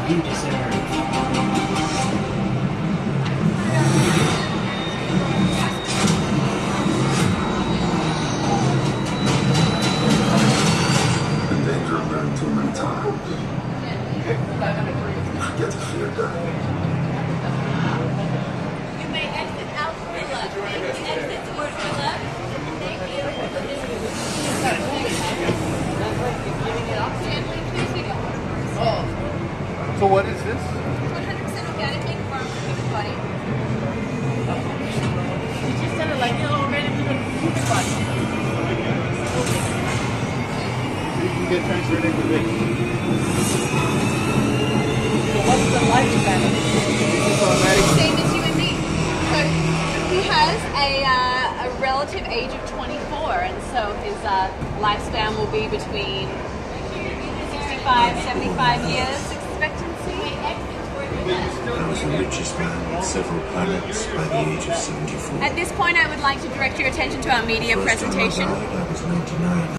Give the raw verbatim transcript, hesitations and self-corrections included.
you deserve. The danger of living too many times. I get to fear death. You may exit out to the left. Exit towards the left. Thank you. Gently, please, we don't want to burn. Oh. So what is this? one hundred percent organic ink from the human body. You just said it like you're already doing human body. You can get transferred into this. So what's the lifespan of this? Same as you and me. So he has a, uh, a relative age of twenty-four, and so his uh, lifespan will be between sixty-five, seventy-five years expectancy. I was the richest man on several planets by the age of seventy-four. At this point, I would like to direct your attention to our media First time I presentation. died, I was ninety-nine.